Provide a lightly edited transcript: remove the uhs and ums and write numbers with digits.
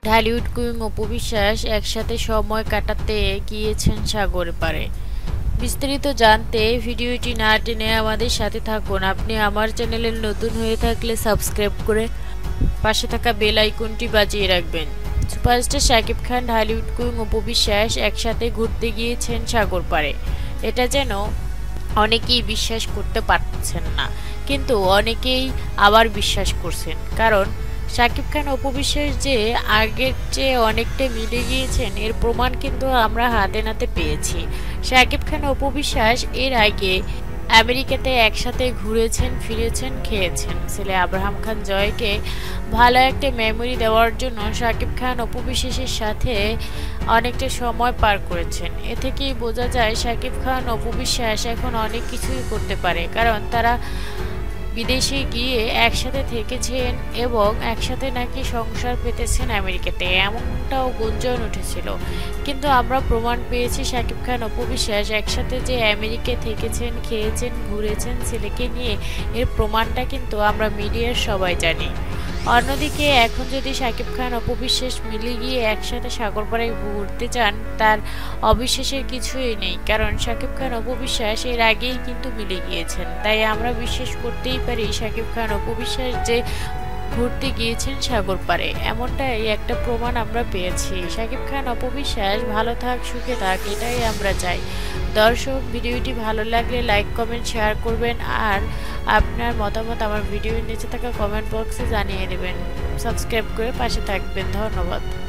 Dhallywood queen Apu Biswas একসাথে সময় কাটাতে গিয়েছেন সাগর পাড়ে। বিস্তারিত জানতে ভিডিওটি না টেনে আমাদের সাথে থাকুন। আপনি আমার চ্যানেলে নতুন হয়ে থাকলে সাবস্ক্রাইব করে পাশে থাকা বেল আইকনটি বাজিয়ে রাখবেন। সুপারস্টার শাকিব খান, ঢালিউড কুইন অপু বিশ্বাস একসাথে ঘুরতে গিয়েছেন সাগর পাড়ে। এটা যেন অনেকেই বিশ্বাস করতে পারছেন না, কিন্তু অনেকেই আবার বিশ্বাস করছেন। কারণ শাকিব খান অপু বিশ্বাস যে আগের চেয়ে অনেকটা মিলে গিয়েছেন এর প্রমাণ কিন্তু আমরা হাতে নাতে পেয়েছি। শাকিব খান অপু বিশ্বাস এর আগে আমেরিকাতে একসাথে ঘুরেছেন, ফিরেছেন, খেয়েছেন। ছেলে আব্রাহাম খান জয়কে ভালো একটা মেমোরি দেওয়ার জন্য শাকিব খান অপু বিশ্বাসের সাথে অনেকটা সময় পার করেছেন। এ থেকেই বোঝা যায় শাকিব খান অপু বিশ্বাস এখন অনেক কিছুই করতে পারে, কারণ তারা বিদেশে গিয়ে একসাথে থেকেছেন এবং একসাথে নাকি সংসার পেতেছেন আমেরিকাতে, এমনটাও গুঞ্জন উঠেছিল। কিন্তু আমরা প্রমাণ পেয়েছি শাকিব খান অপু বিশ্বাস একসাথে যে আমেরিকা থেকেছেন, খেয়েছেন, ঘুরেছেন ছেলেকে নিয়ে, এর প্রমাণটা কিন্তু আমরা মিডিয়ার সবাই জানি। অন্যদিকে এখন যদি শাকিব খান অপু বিশ্বাস মিলে গিয়ে একসাথে সাগরপাড়ায় ঘুরতে চান, তার অবিশ্বাসের কিছুই নেই, কারণ শাকিব খান অপু বিশ্বাস এর আগেই কিন্তু মিলে গিয়েছেন। তাই আমরা বিশ্বাস করতেই পারি শাকিব খান অপু বিশ্বাস যে ঘুরতে গিয়েছেন সাগর পাড়ে, এমনটাই একটা প্রমাণ আমরা পেয়েছি। শাকিব খান অপু বিশ্বাস ভালো থাক, সুখে থাক, এটাই আমরা চাই। দর্শক, ভিডিওটি ভালো লাগলে লাইক, কমেন্ট, শেয়ার করবেন আর আপনার মতামত আমার ভিডিওর নিচে থাকা কমেন্ট বক্সে জানিয়ে দেবেন। সাবস্ক্রাইব করে পাশে থাকবেন। ধন্যবাদ।